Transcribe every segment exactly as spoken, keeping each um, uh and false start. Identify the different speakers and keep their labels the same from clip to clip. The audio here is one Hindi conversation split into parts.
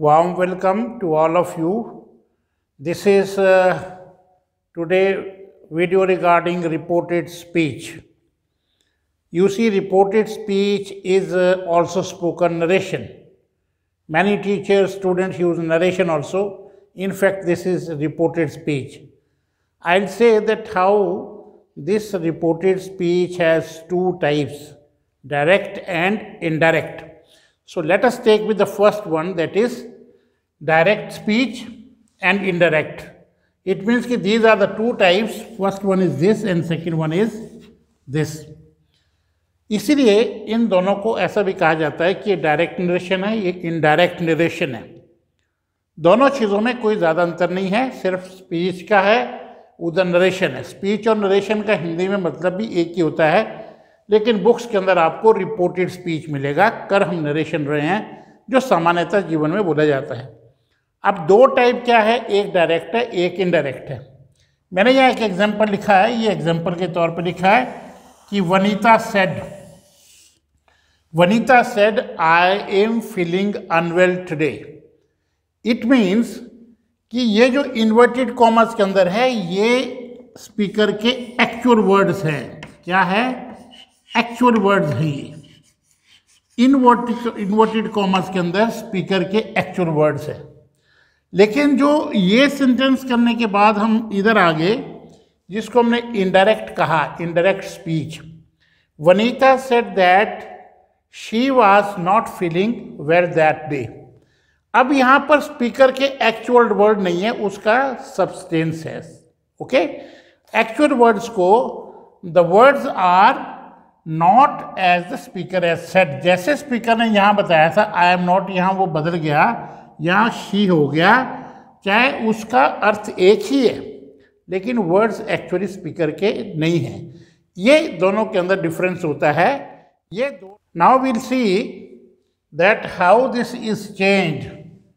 Speaker 1: warm welcome to all of you. This is uh, today video regarding reported speech. You see, reported speech is uh, also spoken narration. Many teachers, students use narration also. In fact, this is reported speech. I'll say that how this reported speech has two types, direct and indirect. So let us take with the first one, that is direct speech and indirect. It means that these are the two types. First one is this and second one is this. इसीलिए इन दोनों को ऐसा भी कहा जाता है कि ये डायरेक्ट नरेशन है, ये इनडायरेक्ट नरेशन है. दोनों चीज़ों में कोई ज़्यादा अंतर नहीं है, सिर्फ स्पीच का है, उधर नरेशन है. स्पीच और नरेशन का हिंदी में मतलब भी एक ही होता है, लेकिन बुक्स के अंदर आपको रिपोर्टेड स्पीच मिलेगा. कर हम नरेशन रहे हैं, जो सामान्यतः जीवन में बोला जाता है. अब दो टाइप क्या है, एक डायरेक्ट है, एक इनडायरेक्ट है. मैंने यहाँ एक एग्जांपल लिखा है, ये एग्जांपल के तौर पे लिखा है कि Vanita said Vanita said I am feeling unwell today. It means कि ये जो इन्वर्टेड कॉमर्स के अंदर है, ये स्पीकर के एक्चुअल वर्ड्स हैं. क्या है? एक्चुअल वर्ड्स है. ये इन्वर्टेड इन्वर्टेड कॉमर्स के अंदर स्पीकर के एक्चुअल वर्ड्स है. लेकिन जो ये सेंटेंस करने के बाद हम इधर आगे, जिसको हमने इनडायरेक्ट कहा, indirect speech. Vanita said that she was not feeling well that day. अब यहाँ पर स्पीकर के एक्चुअल वर्ड नहीं है, उसका सब्सटेंस है. ओके, एक्चुअल वर्ड्स को the words are not as the speaker as said. जैसे स्पीकर ने यहाँ बताया था आई एम नॉट, यहाँ वो बदल गया, यहाँ शी हो गया. चाहे उसका अर्थ एक ही है, लेकिन वर्ड्स एक्चुअली स्पीकर के नहीं हैं. ये दोनों के अंदर डिफरेंस होता है. ये दो. Now we'll see that how this is changed.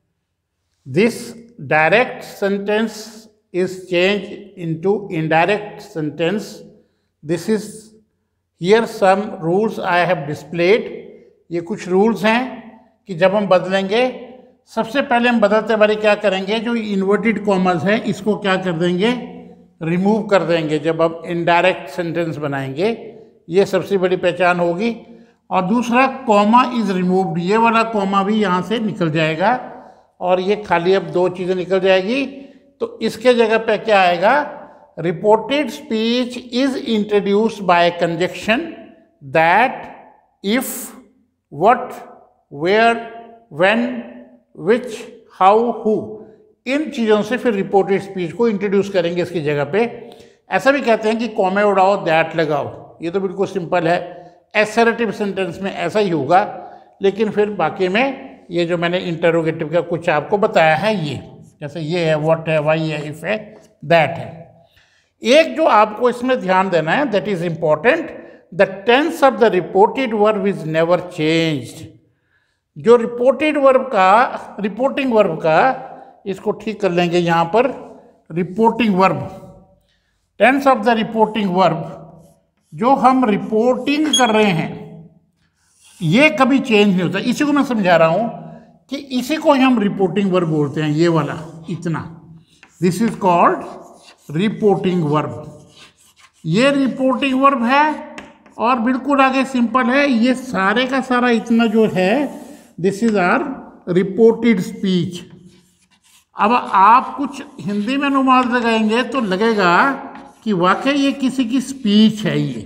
Speaker 1: This direct sentence is change into indirect sentence. This is here some rules I have displayed. ये कुछ रूल्स हैं कि जब हम बदलेंगे, सबसे पहले हम बदलते बारी क्या करेंगे, जो इन्वर्टेड कॉमर्स है इसको क्या कर देंगे, रिमूव कर देंगे. जब हम इनडायरेक्ट सेंटेंस बनाएंगे, ये सबसे बड़ी पहचान होगी. और दूसरा, कॉमा इज रिमूव्ड. ये वाला कॉमा भी यहाँ से निकल जाएगा और ये खाली अब दो चीज़ें निकल जाएगी. तो इसके जगह पे क्या आएगा, reported speech is introduced by conjunction that, if, what, where, when, which, how, who. इन चीज़ों से फिर रिपोर्टेड स्पीच को इंट्रोड्यूस करेंगे इसकी जगह पे. ऐसा भी कहते हैं कि कॉमे उड़ाओ, दैट लगाओ. ये तो बिल्कुल सिंपल है. एसर्टिव सेंटेंस में ऐसा ही होगा, लेकिन फिर बाकी में ये जो मैंने इंटरोगेटिव का कुछ आपको बताया है, ये जैसे ये है, व्हाट है, वाई है, इफ है, दैट है. एक जो आपको इसमें ध्यान देना है, that is important, the tense of the reported verb is never changed. जो रिपोर्टेड वर्ब का, रिपोर्टिंग वर्ब का, इसको ठीक कर लेंगे यहाँ पर, reporting verb, tense of the reporting verb, जो हम रिपोर्टिंग कर रहे हैं, ये कभी चेंज नहीं होता. इसी को मैं समझा रहा हूँ कि इसी को हम रिपोर्टिंग वर्ब बोलते हैं. ये वाला इतना, this is called reporting verb. ये रिपोर्टिंग वर्ब है. और बिल्कुल आगे सिंपल है, ये सारे का सारा इतना जो है, this is our reported speech. अब आप कुछ हिंदी में अनुवाद लगाएंगे तो लगेगा कि वाकई ये किसी की स्पीच है. ये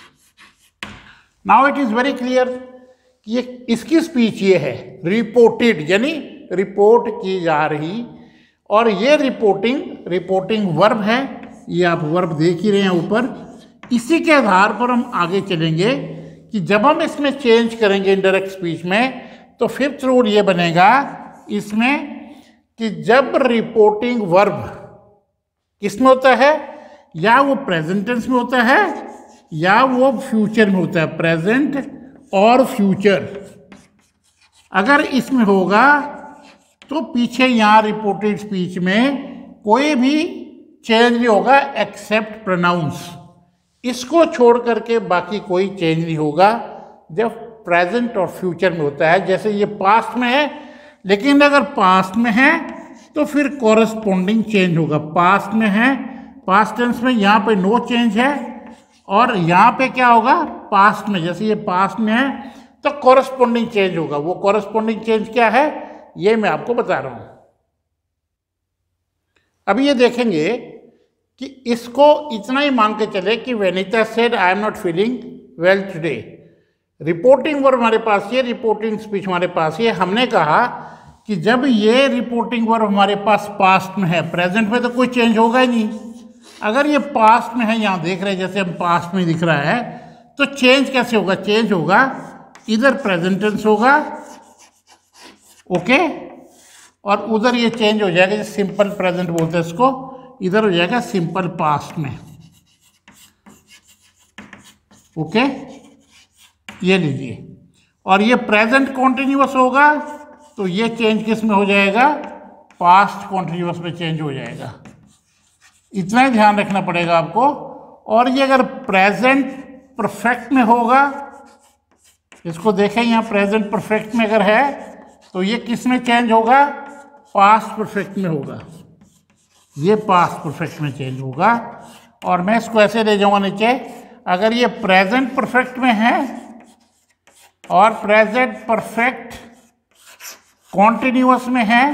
Speaker 1: now it is very clear कि ये इसकी स्पीच ये है, रिपोर्टेड, यानी रिपोर्ट की जा रही. और ये रिपोर्टिंग, रिपोर्टिंग वर्ब है. ये आप वर्ब देख ही रहे हैं ऊपर. इसी के आधार पर हम आगे चलेंगे कि जब हम इसमें चेंज करेंगे इनडायरेक्ट स्पीच में, तो फिफ्थ रूल ये बनेगा इसमें कि जब रिपोर्टिंग वर्ब किसमें होता है, या वो प्रेजेंट टेंस में होता है या वो फ्यूचर में होता है, प्रेजेंट और फ्यूचर. अगर इसमें होगा तो पीछे यहाँ रिपोर्टेड स्पीच में कोई भी चेंज नहीं होगा एक्सेप्ट प्रोनाउंस. इसको छोड़ करके बाकी कोई चेंज नहीं होगा जब प्रेजेंट और फ्यूचर में होता है. जैसे ये पास्ट में है, लेकिन अगर पास्ट में है तो फिर कॉरस्पॉन्डिंग चेंज होगा। पास्ट में है, पास्ट टेंस में यहाँ पे नो चेंज है, और यहाँ पे क्या होगा, पास्ट में, जैसे ये पास्ट में है तो कॉरस्पॉन्डिंग चेंज होगा। वो कॉरस्पॉन्डिंग चेंज क्या है ये मैं आपको बता रहा हूँ। अभी ये देखेंगे कि इसको इतना ही मान के चले कि Vanita said I am not feeling well today. Reporting verb हमारे पास ये, रिपोर्टिंग स्पीच हमारे पास ये। हमने कहा कि जब ये रिपोर्टिंग वर्ब हमारे पास पास्ट में है, प्रेजेंट में तो कोई चेंज होगा ही नहीं। अगर ये पास्ट में है, यहाँ देख रहे हैं जैसे हम पास्ट में दिख रहा है, तो चेंज कैसे होगा, चेंज होगा इधर प्रेजेंट टेंस होगा, ओके, और उधर ये चेंज हो जाएगा, जैसे सिंपल प्रेजेंट बोलते हैं इसको, इधर हो जाएगा सिंपल पास्ट में, ओके, ये लीजिए। और ये प्रेजेंट कॉन्टिन्यूअस होगा तो ये चेंज किस में हो जाएगा, पास्ट कॉन्टिन्यूअस में चेंज हो जाएगा। इतना ही ध्यान रखना पड़ेगा आपको। और ये अगर प्रेजेंट परफेक्ट में होगा, इसको देखें यहाँ प्रेजेंट परफेक्ट में अगर है तो ये किस में चेंज होगा, पास्ट परफेक्ट में होगा। ये पास्ट परफेक्ट में चेंज होगा। और मैं इसको ऐसे ले जाऊंगा नीचे, अगर ये प्रेजेंट परफेक्ट में है और प्रेजेंट परफेक्ट कॉन्टिन्यूअस में है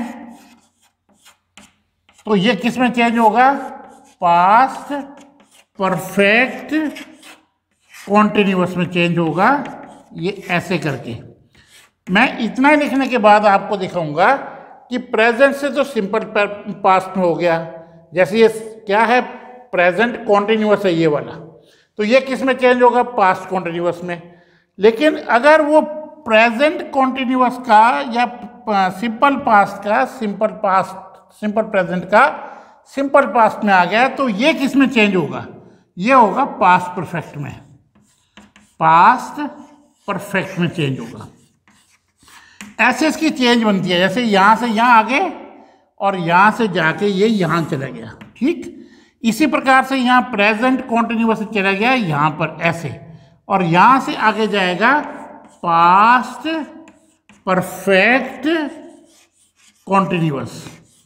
Speaker 1: तो ये किस में चेंज होगा, पास्ट परफेक्ट कॉन्टिन्यूअस में चेंज होगा। ये ऐसे करके मैं इतना लिखने के बाद आपको दिखाऊंगा कि प्रेजेंट से तो सिंपल पास्ट में हो गया, जैसे ये क्या है, प्रेजेंट कॉन्टिन्यूअस है ये वाला, तो ये किस में चेंज होगा, पास्ट कॉन्टिन्यूअस में। लेकिन अगर वो प्रेजेंट कॉन्टिन्यूअस का या सिंपल पास्ट का सिंपल पास्ट सिंपल प्रेजेंट का सिंपल पास्ट में आ गया तो ये किस में चेंज होगा, ये होगा पास्ट परफेक्ट में, पास्ट परफेक्ट में चेंज होगा। ऐसे इसकी चेंज बनती है, जैसे यहाँ से यहाँ आ गए और यहाँ से जाके ये यहाँ चला गया, ठीक। इसी प्रकार से यहाँ प्रेजेंट कॉन्टिन्यूअस से चला गया यहाँ पर ऐसे, और यहाँ से आगे जाएगा पास्ट परफेक्ट कॉन्टिन्यूअस।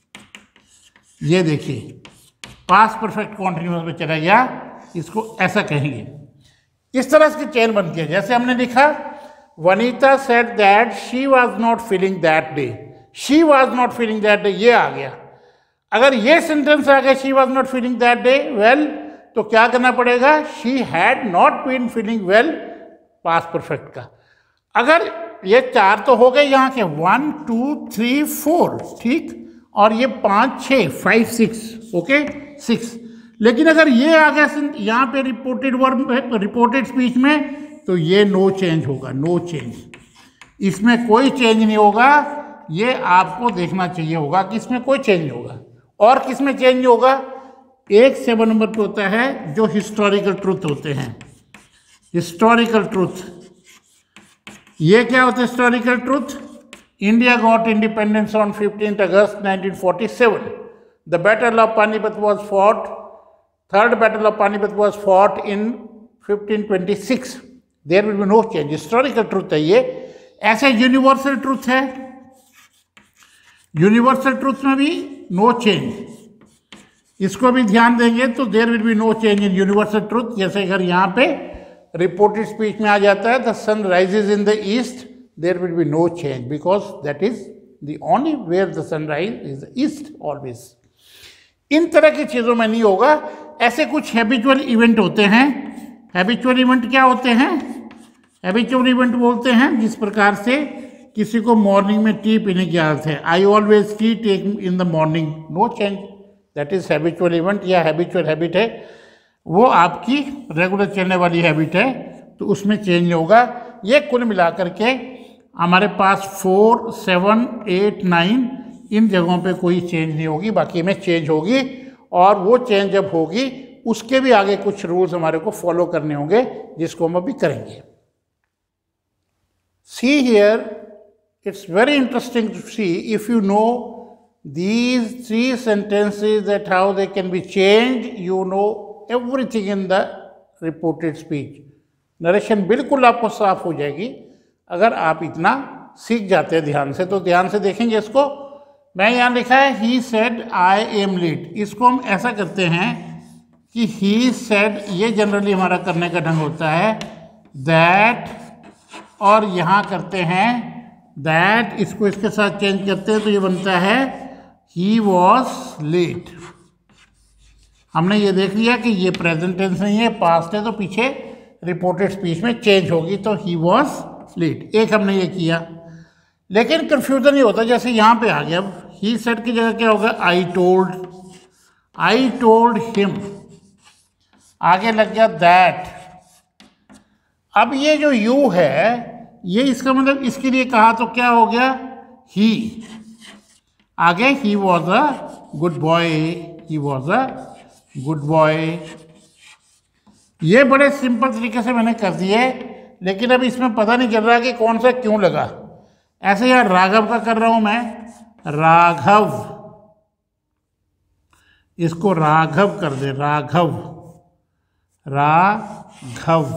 Speaker 1: ये देखिए पास्ट परफेक्ट कॉन्टिन्यूअस में चला गया, इसको ऐसा कहेंगे। इस तरह इसकी चेन बनती है। जैसे हमने लिखा Vanita said that she was not feeling that day, she was not feeling that day, ये आ गया। अगर ये सेंटेंस आ गया she was not feeling that day well, तो क्या करना पड़ेगा, she had not been feeling well, past perfect का। अगर ये चार तो हो गए यहाँ के, वन टू थ्री फोर, ठीक, और ये पाँच छः, फाइव सिक्स, ओके, सिक्स। लेकिन अगर ये आ गया यहाँ पे रिपोर्टेड वर्ब, रिपोर्टेड स्पीच में, तो ये नो चेंज होगा, नो चेंज, इसमें कोई चेंज नहीं होगा। ये आपको देखना चाहिए होगा कि इसमें कोई चेंज नहीं होगा। और किस में चेंज नहीं होगा, एक सेवन नंबर पे होता है जो हिस्टोरिकल ट्रुथ होते हैं, हिस्टोरिकल ट्रुथ। ये क्या होता है historical truth, India got independence on fifteen August nineteen forty seven, the battle of Panipat was fought, third battle of Panipat was fought in fifteen twenty six, there will be no change. Historical truth है ये। ऐसे यूनिवर्सल ट्रुथ है, यूनिवर्सल ट्रुथ में भी नो चेंज, इसको भी ध्यान देंगे तो there will be no change in universal truth. जैसे अगर यहाँ पे रिपोर्टेड स्पीच में आ जाता है the sun rises in the east, there will be no change because that is the only where the sun rise is the east always. इन तरह की चीज़ों में नहीं होगा। ऐसे कुछ हैबिचुअल इवेंट होते हैं। हैबिचुअल इवेंट क्या होते हैं, हैबिचुअल इवेंट बोलते हैं जिस प्रकार से किसी को मॉर्निंग में टी पीने की आदत है, I always tea take in the morning, no change, that is habitual event या हैबिचुअल हैबिट है, वो आपकी रेगुलर चलने वाली हैबिट है, तो उसमें चेंज नहीं होगा। ये कुल मिलाकर के हमारे पास फोर सेवन एट नाइन इन जगहों पे कोई चेंज नहीं होगी, बाकी में चेंज होगी। और वो चेंज जब होगी उसके भी आगे कुछ रूल्स हमारे को फॉलो करने होंगे जिसको हम अभी करेंगे। See here, it's very interesting to see if you know these three sentences that how they can be changed, you know everything in the reported speech. Narration बिल्कुल आपको साफ हो जाएगी अगर आप इतना सीख जाते हैं ध्यान से। तो ध्यान से देखेंगे इसको। मैं यहाँ लिखा है he said I am late. इसको हम ऐसा करते हैं कि ही सेड, ये जनरली हमारा करने का ढंग होता है, दैट, और यहाँ करते हैं दैट, इसको इसके साथ चेंज करते हैं तो ये बनता है ही वॉज लेट। हमने ये देख लिया कि ये प्रेजेंट टेंस नहीं है, पास्ट है, तो पीछे रिपोर्टेड स्पीच में चेंज होगी, तो ही वॉज लेट। एक हमने ये किया, लेकिन कंफ्यूजन ये होता है जैसे यहाँ पे आ गया। अब ही सेड की जगह क्या होगा, I told, I told him, आगे लग गया दैट। अब ये जो यू है, ये इसका मतलब इसके लिए कहा तो क्या हो गया, ही, आगे he was a good boy, he was a good boy. ये बड़े सिंपल तरीके से मैंने कर दिए, लेकिन अब इसमें पता नहीं चल रहा कि कौन सा क्यों लगा। ऐसे यार राघव का कर रहा हूं मैं, राघव, इसको राघव कर दे, राघव, राघव,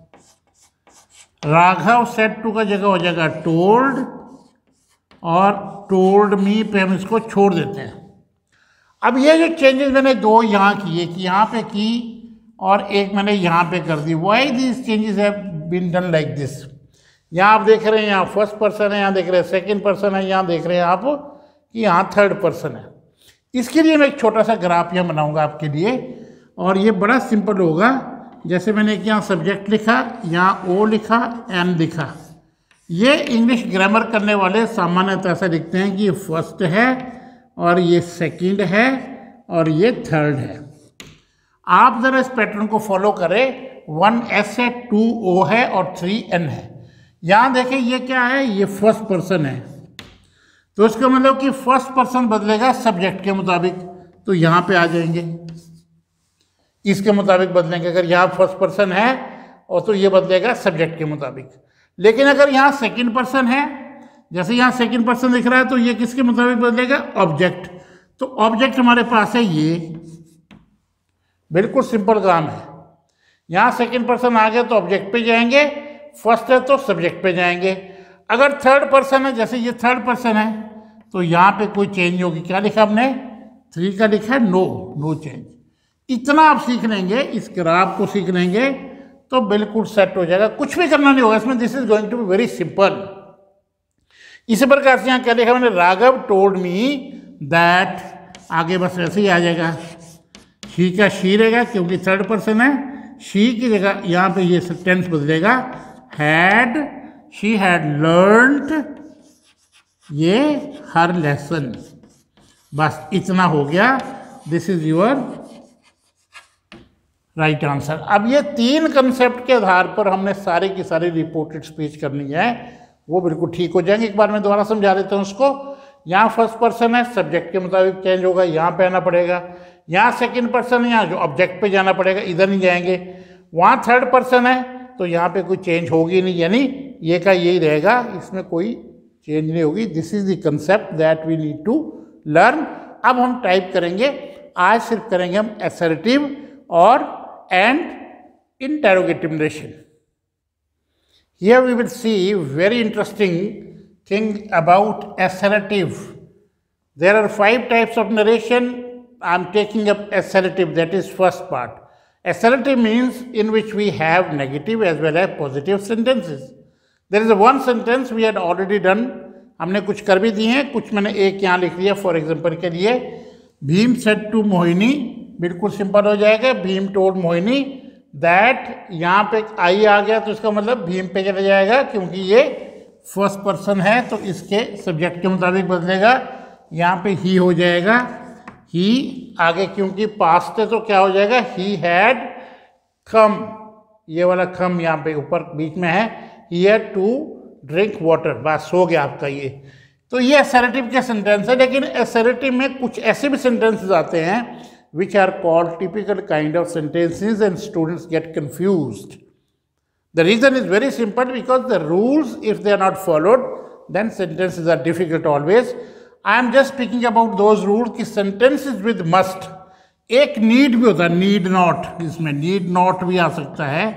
Speaker 1: राघव सेड टू का जगह हो जाएगा टोल्ड, और टोल्ड मी पे हम इसको छोड़ देते हैं। अब ये जो चेंजेस मैंने दो यहाँ किए, कि यहाँ पे की और एक मैंने यहाँ पे कर दी, why this changes have been done like this. यहाँ आप देख रहे हैं यहाँ फर्स्ट पर्सन है, यहाँ देख रहे हैं सेकंड पर्सन है, यहाँ देख रहे हैं आप कि यहाँ थर्ड पर्सन है। इसके लिए मैं एक छोटा सा ग्राफ यहाँ बनाऊंगा आपके लिए, और ये बड़ा सिंपल होगा। जैसे मैंने एक यहाँ सब्जेक्ट लिखा, यहाँ ओ लिखा, एन लिखा। ये इंग्लिश ग्रामर करने वाले सामान्यतः ऐसा लिखते हैं कि ये फर्स्ट है और ये सेकंड है और ये थर्ड है। आप ज़रा इस पैटर्न को फॉलो करें। वन एस है, टू ओ है और थ्री एन है। यहाँ देखें ये क्या है, ये फर्स्ट पर्सन है, तो इसका मतलब कि फर्स्ट पर्सन बदलेगा सब्जेक्ट के मुताबिक, तो यहाँ पे आ जाएंगे, इसके मुताबिक बदलेंगे। अगर यहाँ फर्स्ट पर्सन है और तो ये बदलेगा सब्जेक्ट के मुताबिक। लेकिन अगर यहाँ सेकंड पर्सन है, जैसे यहाँ सेकंड पर्सन दिख रहा है, तो ये किसके मुताबिक बदलेगा, ऑब्जेक्ट। तो ऑब्जेक्ट हमारे पास है ये, बिल्कुल सिंपल काम है। यहाँ सेकंड पर्सन आ गया तो ऑब्जेक्ट पे जाएंगे, फर्स्ट है तो सब्जेक्ट पे जाएंगे। अगर थर्ड पर्सन है, जैसे ये थर्ड पर्सन है, तो यहाँ पे कोई चेंज होगी। क्या लिखा हमने, थ्री का लिखा है नो, नो चेंज। इतना आप सीख लेंगे, इस ग्राफ को सीख लेंगे तो बिल्कुल सेट हो जाएगा, कुछ भी करना नहीं होगा इसमें। This is going to be very simple. इसी प्रकार से यहाँ क्या लिखा मैंने, राघव टोल्ड मी दैट, आगे बस वैसे ही आ जाएगा। शी का शी रहेगा क्योंकि थर्ड पर्सन है, शी की जगह यहाँ पे ये टेंस बदलेगा, हैड, शी हैड लर्न्ड ये हर लेसन। बस इतना हो गया, this is your right answer. अब ये तीन कंसेप्ट के आधार पर हमने सारी की सारी रिपोर्टेड स्पीच करनी है, वो बिल्कुल ठीक हो जाएंगे। एक बार मैं दोबारा समझा देता हूँ उसको। यहाँ फर्स्ट पर्सन है, सब्जेक्ट के मुताबिक चेंज होगा, यहाँ पे आना पड़ेगा। यहाँ सेकंड पर्सन है, यहाँ जो ऑब्जेक्ट पे जाना पड़ेगा, इधर नहीं जाएंगे। वहाँ थर्ड पर्सन है तो यहाँ पे कोई चेंज होगी नहीं, यानी ये का यही रहेगा, इसमें कोई चेंज नहीं होगी। This is the concept that we need to learn. अब हम टाइप करेंगे, आज सिर्फ करेंगे हम असर्टिव और and interrogative narration. Here we will see very interesting thing about assertive. There are five types of narration. I am taking up assertive, that is first part. Assertive means in which we have negative as well as positive sentences. There is a one sentence we had already done. हमने कुछ कर भी दिए हैं, कुछ मैंने एक यहाँ लिख लिया फॉर एग्जाम्पल के लिए। भीम सेड टू मोहिनी, बिल्कुल सिंपल हो जाएगा। भीम टोल्ड मोहिनी दैट, यहाँ पे आई आ गया तो इसका मतलब भीम पे चला जाएगा क्योंकि ये फर्स्ट पर्सन है, तो इसके सब्जेक्ट के मुताबिक बदलेगा। यहाँ पे ही हो जाएगा, ही आगे क्योंकि पास्ट है तो क्या हो जाएगा, ही हैड कम, ये वाला कम यहाँ पे ऊपर बीच में है, he had to drink water. बस हो गया आपका ये। तो ये असर्टिव के सेंटेंस है। लेकिन असर्टिव में कुछ ऐसे भी सेंटेंसेस आते हैं which are called typical kind of sentences and students get confused. The reason is very simple, because the rules, if they are not followed, then sentences are difficult always. I am just speaking about those rules कि sentences with must, एक need भी होता है, need not, इसमें need not भी आ सकता है,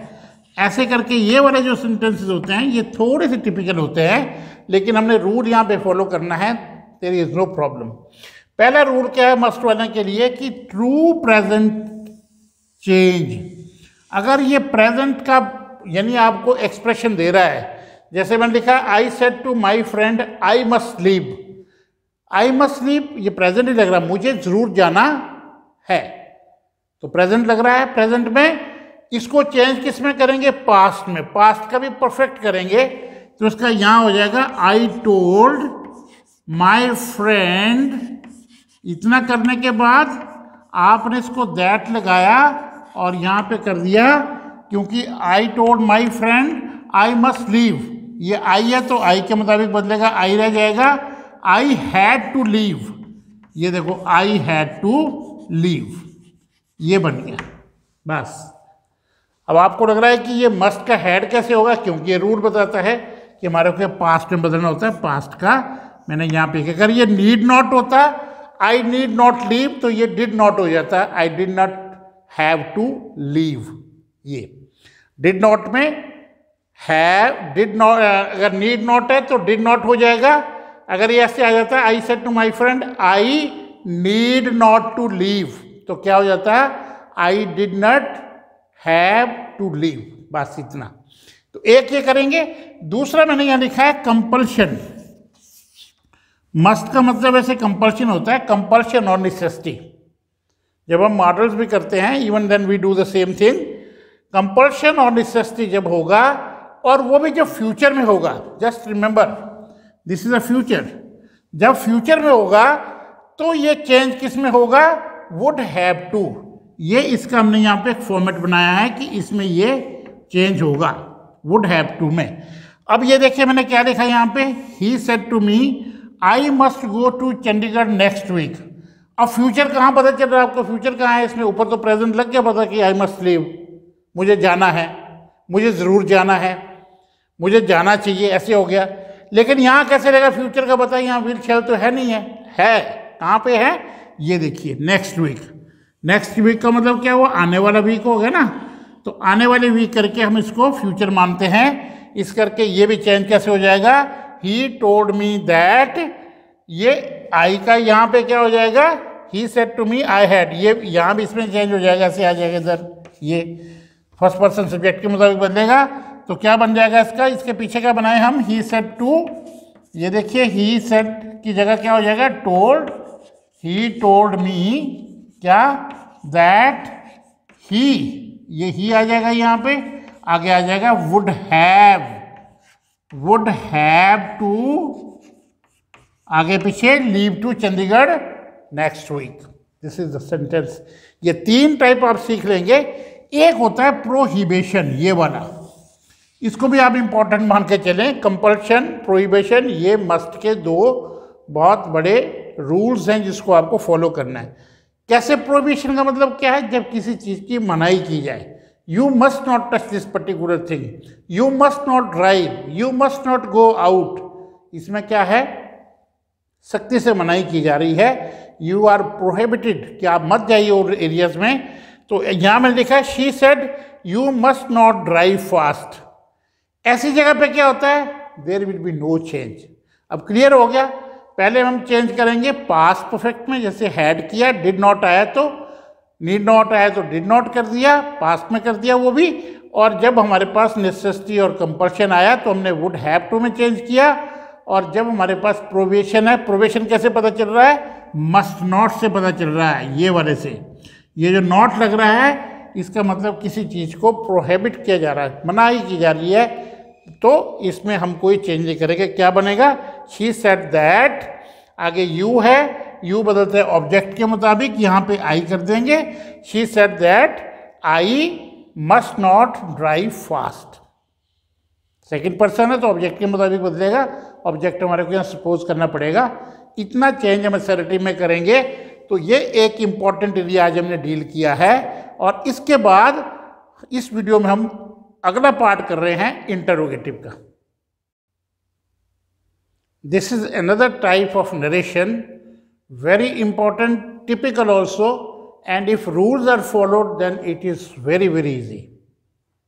Speaker 1: ऐसे करके ये वाले जो सेंटेंसेस होते हैं ये थोड़े से टिपिकल होते हैं, लेकिन हमने रूल यहाँ पे फॉलो करना है, देयर इज नो प्रॉब्लम। पहला रूल क्या है मस्ट वाले के लिए कि ट्रू प्रेजेंट चेंज। अगर ये प्रेजेंट का यानी आपको एक्सप्रेशन दे रहा है, जैसे मैंने लिखा I said to my friend I must leave, I must leave ये प्रेजेंट ही लग रहा है, मुझे जरूर जाना है, तो प्रेजेंट लग रहा है। प्रेजेंट में इसको चेंज किस में करेंगे, पास्ट में। पास्ट का भी परफेक्ट करेंगे तो इसका यहां हो जाएगा आई टोल्ड माई फ्रेंड। इतना करने के बाद आपने इसको दैट लगाया और यहां पे कर दिया, क्योंकि I told my friend I must leave, ये आई है तो आई के मुताबिक बदलेगा, आई रह जाएगा आई हैड टू लीव। ये देखो आई हैड टू लीव, ये बन गया बस। अब आपको लग रहा है कि ये मस्ट का हैड कैसे होगा, क्योंकि ये रूल बताता है कि हमारे को पास्ट में बदलना होता है। पास्ट का मैंने यहाँ पे क्या, अगर ये नीड नॉट होता आई नीड नॉट लीव तो ये डिड नॉट हो जाता, I did not have to leave. ये डिड नॉट में हैव डिड नॉट, अगर नीड नॉट है तो डिड नॉट हो जाएगा। अगर ये ऐसे आ जाता है I said to my friend I need not to leave तो क्या हो जाता है, I did not have to leave. बस इतना। तो एक ये करेंगे। दूसरा मैंने यहां लिखा है कंपल्शन। मस्ट का मतलब ऐसे कंपल्शन होता है, कंपल्शन और नेसेसिटी। जब हम मॉडल्स भी करते हैं even then we do the same thing. Compulsion और नेसेसिटी जब होगा, और वो भी जब फ्यूचर में होगा, just remember this is a future, जब फ्यूचर में होगा तो ये चेंज किस में होगा, वुड हैव टू। ये इसका हमने यहाँ पे एक फॉर्मेट बनाया है कि इसमें ये चेंज होगा वुड हैव टू में। अब ये देखिए मैंने क्या लिखा यहाँ पे, he said to me I must go to Chandigarh next week. अब फ्यूचर कहाँ पता चल रहा है आपको, फ्यूचर कहाँ है इसमें, ऊपर तो प्रेजेंट लग गया पता कि आई मस्ट लीव, मुझे जाना है, मुझे ज़रूर जाना है, मुझे जाना चाहिए, ऐसे हो गया। लेकिन यहाँ कैसे रहेगा फ्यूचर का, बताइए, यहाँ विल शैल तो है नहीं है, है कहाँ पे है, ये देखिए नेक्स्ट वीक। नेक्स्ट वीक का मतलब क्या हुआ, आने वाला वीक हो गया ना, तो आने वाले वीक करके हम इसको फ्यूचर मानते हैं। इस करके ये भी चेंज कैसे हो जाएगा, ही टोल्ड मी दैट, ये आई का यहाँ पे क्या हो जाएगा, he said to me I had, ये यहाँ भी इसमें चेंज हो जाएगा, ऐसे आ जाएगा इधर, ये फर्स्ट पर्सन सब्जेक्ट के मुताबिक बदलेगा। तो क्या बन जाएगा इसका, इसके पीछे क्या बनाए हम, ही सेड टू, ये देखिए ही सेड की जगह क्या हो जाएगा, टोल्ड, ही टोल्ड मी क्या, दैट ही, ये ही आ जाएगा यहाँ पे, आगे आ जाएगा would have, would have to, आगे पीछे leave to Chandigarh next week. This is the sentence. ये तीन टाइप आप सीख लेंगे। एक होता है प्रोहिबिशन, ये वाला, इसको भी आप इंपॉर्टेंट मान के चलें। कंपल्शन, प्रोहिबिशन, ये मस्ट के दो बहुत बड़े रूल्स हैं जिसको आपको फॉलो करना है। कैसे, प्रोहिबिशन का मतलब क्या है, जब किसी चीज़ की मनाही की जाए, you must not touch this particular thing, you must not drive, you must not go out, इसमें क्या है, सख्ती से मनाही की जा रही है, यू आर प्रोहिबिटेड कि आप मत जाइए और एरियाज में। तो यहाँ मैंने लिखा है she said you must not drive fast. ऐसी जगह पे क्या होता है, there will be no change. अब क्लियर हो गया। पहले हम चेंज करेंगे पास्ट परफेक्ट में, जैसे हैड किया, डिड नॉट आया तो नीड नॉट आया तो डिड नॉट कर दिया, पास्ट में कर दिया वो भी। और जब हमारे पास नेसेसिटी और कंपल्शन आया तो हमने वुड हैव टू में चेंज किया। और जब हमारे पास प्रोविशन है, प्रोविशन कैसे पता चल रहा है, मस्ट नॉट से पता चल रहा है, ये वाले से। ये जो नॉट लग रहा है इसका मतलब किसी चीज़ को प्रोहिबिट किया जा रहा है, मनाही की जा रही है, तो इसमें हम कोई चेंज नहीं करेंगे। क्या बनेगा, शी सेड दैट, आगे यू है, यू बदलते हैं ऑब्जेक्ट के मुताबिक, यहाँ पे आई कर देंगे। She said that I must not drive fast. Second person है तो ऑब्जेक्ट के मुताबिक बदलेगा, ऑब्जेक्ट हमारे को यहाँ सपोज करना पड़ेगा। इतना चेंज हम असर्टिव में करेंगे। तो ये एक इम्पॉर्टेंट एरिया आज हमने डील किया है। और इसके बाद इस वीडियो में हम अगला पार्ट कर रहे हैं इंटरोगेटिव का। This is another type of narration, very important, typical also, and if rules are followed then it is very very easy.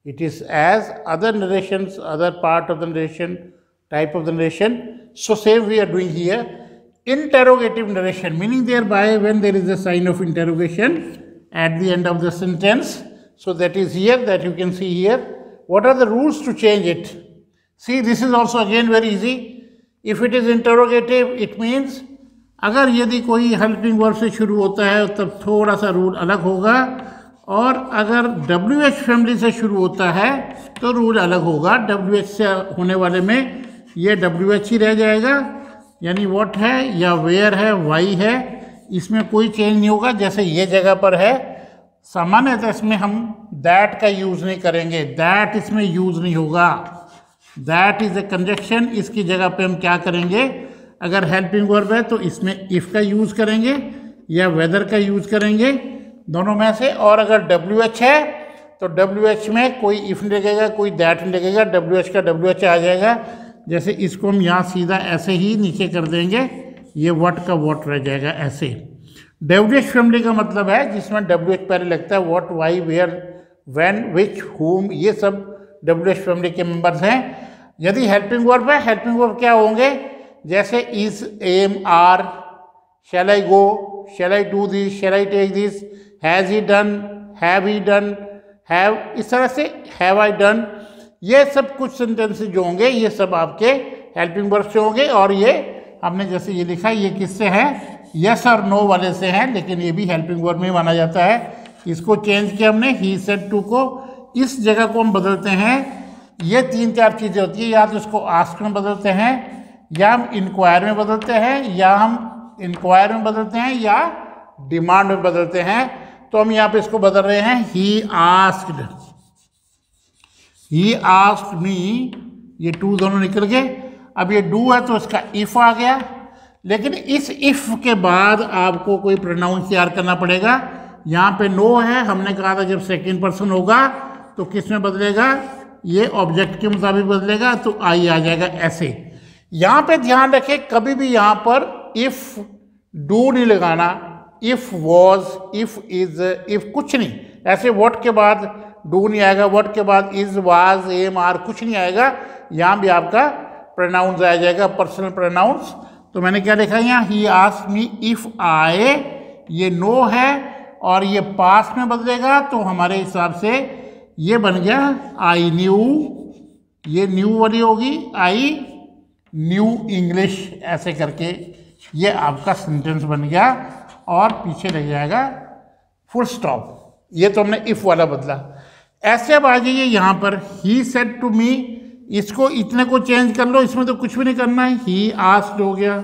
Speaker 1: It is as other narrations, other part of the narration, type of the narration. So same we are doing here. Interrogative narration, meaning thereby when there is a sign of interrogation at the end of the sentence. So that is here, that you can see here. What are the rules to change it? See, this is also again very easy. If it is interrogative, it means अगर यदि कोई हेल्पिंग वर्ब से शुरू होता है तब थोड़ा सा रूल अलग होगा, और अगर डब्ल्यू एच फैमिली से शुरू होता है तो रूल अलग होगा. डब्ल्यू एच से होने वाले में ये डब्ल्यू एच ही रह जाएगा, यानी व्हाट है या वेयर है, वाई है, इसमें कोई चेंज नहीं होगा. जैसे ये जगह पर है, सामान्यतः इसमें हम दैट का यूज़ नहीं करेंगे, दैट इसमें यूज़ नहीं होगा. दैट इज़ ए कंजक्शन, इसकी जगह पे हम क्या करेंगे, अगर हेल्पिंग वर्ब है तो इसमें इफ़ का यूज़ करेंगे या वेदर का यूज़ करेंगे, दोनों में से. और अगर डब्ल्यू एच है तो डब्ल्यू एच में कोई इफ़ नहीं लगेगा, कोई दैट नहीं लगेगा, डब्ल्यू एच का डब्ल्यू एच आ जाएगा. जैसे इसको हम यहाँ सीधा ऐसे ही नीचे कर देंगे, ये व्हाट का व्हाट रह जाएगा ऐसे. डब्ल्यू एच फैमिली का मतलब है जिसमें डब्ल्यू एच पहले लगता है, what, why, where, when, which, whom, ये सब डब्ल्यू एच फैमिली के मेंबर्स हैं. यदि हेल्पिंग वर्ब है, हेल्पिंग वर्ब क्या होंगे, जैसे is, am, are, shall I go, shall I do this, shall I take this, has he done, have he done, have, इस तरह से हैव आई डन, ये सब कुछ सेंटेंसेस जो होंगे ये सब आपके हेल्पिंग वर्ब से होंगे. और ये हमने जैसे ये लिखा, ये किससे है, यस और नो वाले से हैं, लेकिन ये भी हेल्पिंग वर्ब में माना जाता है. इसको चेंज किया हमने, ही सेड टू को, इस जगह को हम बदलते हैं. ये तीन चार चीज़ें होती है, या तो इसको आस्क में बदलते हैं, या हम इंक्वायर में बदलते हैं, या हम इंक्वायर में बदलते हैं, या डिमांड में बदलते हैं. तो हम यहाँ पे इसको बदल रहे हैं, ही आस्क्ड, ही आस्क्ड मी, ये टू दोनों निकल गए. अब ये डू है तो इसका इफ आ गया, लेकिन इस इफ के बाद आपको कोई प्रोनाउन तैयार करना पड़ेगा. यहाँ पे नो है, हमने कहा था जब सेकंड पर्सन होगा तो किस में बदलेगा, ये ऑब्जेक्ट के मुताबिक बदलेगा, तो आई आ जाएगा ऐसे. यहाँ पे ध्यान रखें, कभी भी यहाँ पर इफ डू नहीं लगाना, if was, if is, if कुछ नहीं, ऐसे व्हाट के बाद डू नहीं आएगा, व्हाट के बाद इज, वाज, एम, आर कुछ नहीं आएगा. यहाँ भी आपका प्रोनाउंस आ जाएगा, पर्सनल प्रोनाउंस. तो मैंने क्या लिखा है यहाँ, ही आस्क्ड मी इफ आई, ये नो है और ये पास्ट में बदलेगा तो हमारे हिसाब से ये बन गया आई न्यू, ये न्यू वाली होगी, आई न्यू इंग्लिश, ऐसे करके ये आपका सेंटेंस बन गया. और पीछे लग जाएगा फुल स्टॉप. ये तो हमने इफ वाला बदला. ऐसे अब आ जाइए यहाँ पर, ही सेड टू मी, इसको इतने को चेंज कर लो, इसमें तो कुछ भी नहीं करना है. ही आस्क्ड हो गया,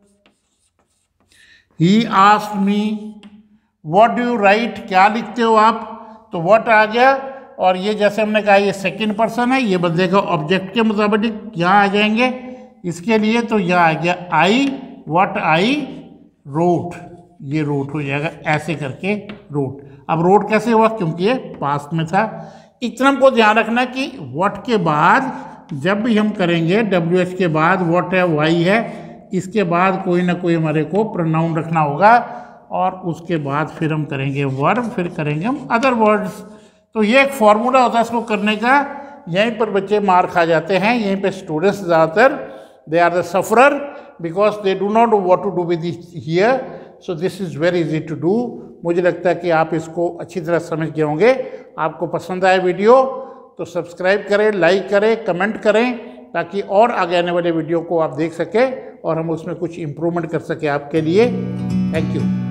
Speaker 1: he asked me. What do you write, क्या लिखते हो आप, तो व्हाट आ गया. और ये जैसे हमने कहा ये सेकंड पर्सन है, ये बदलेगा ऑब्जेक्ट के मुताबिक, यहाँ आ जाएंगे इसके लिए. तो यहाँ आ गया आई, व्हाट आई रोट, ये रोट हो जाएगा ऐसे करके रोट. अब रोट कैसे हुआ, क्योंकि ये पास्ट में था. इतना हमको ध्यान रखना कि व्हाट के बाद जब भी हम करेंगे, डब्ल्यू एच के बाद व्हाट है, वाई है, इसके बाद कोई ना कोई हमारे को प्रोनाउन रखना होगा. और उसके बाद फिर हम करेंगे वर्ब, फिर करेंगे हम अदर वर्ड्स. तो ये एक फॉर्मूला होता है इसको करने का. यहीं पर बच्चे मार खा जाते हैं, यहीं पे स्टूडेंट्स ज़्यादातर they are the sufferer because they do not know what to do with here. So this is very easy to do. मुझे लगता है कि आप इसको अच्छी तरह समझ गए होंगे. आपको पसंद आए वीडियो तो सब्सक्राइब करें, लाइक करें, कमेंट करें, ताकि और आगे आने वाले वीडियो को आप देख सकें और हम उसमें कुछ इम्प्रूवमेंट कर सकें आपके लिए. Thank you.